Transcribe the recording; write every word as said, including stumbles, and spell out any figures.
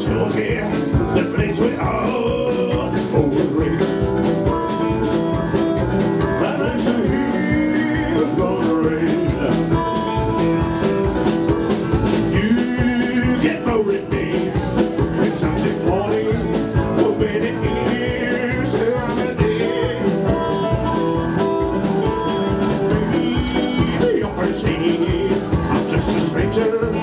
still here, the place where all the old race. And as the hills gonna rain, you get loaded me. It's Sunday morning for many years I'm a day. Baby, your first name, I'm just a stranger.